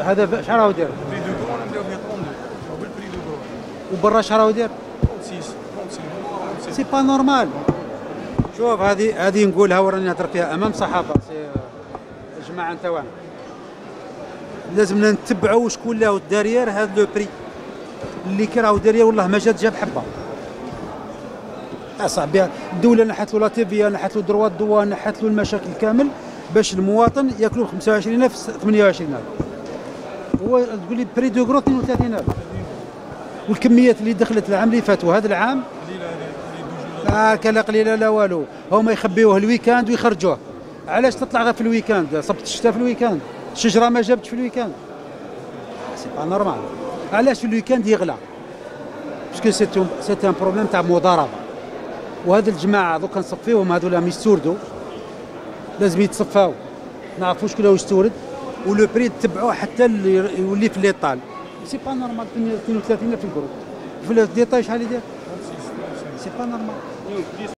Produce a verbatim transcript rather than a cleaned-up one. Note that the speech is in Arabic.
هذا شحال راهو داير؟ بري دو كرو انا نديرو فيه ثلاثة وثلاثين هو بالبري دو كرو. وبرا شحال راهو داير؟ ستة وثلاثين. سي با نورمال. شوف هذه هذه نقولها وراني نهضر فيها امام صحافه سي جماعه نتاعنا لازمنا نتبعوا شكون اللي راهو دارير هذا لو بري اللي كي راهو دارير والله ما جات جاب حبه اصاحبي. الدوله نحت له لاتيفيا، نحت له دروا الدوان، نحت له المشاكل كامل باش المواطن ياكلوا خمسة وعشرين ألف ثمانية وعشرين ألف. هو تقول لي بري دو كرو اثنين وثلاثين ألف. والكميات اللي دخلت العام اللي فات وهذا العام لا كلا قليله لا والو. هما يخبيوه الويكاند ويخرجوه. علاش تطلع غير في الويكاند؟ صبت الشتاء في الويكاند، الشجره ما جابتش في الويكاند. سي با نورمال. علاش في الويكاند يغلى؟ باسكو سي سي ان بروبليم تاع مضاربه. وهاد الجماعه دوكا نصفيوهم هذولا راهم يستوردوا، لازم يتصفاو نعرفوا شكون هو يستورد ولو بري تبعوه حتى يولي في ليطال. سي با نورمال. اثنين وثلاثين في الجروب في الديتاي شحال يدير؟ سي با نورمال.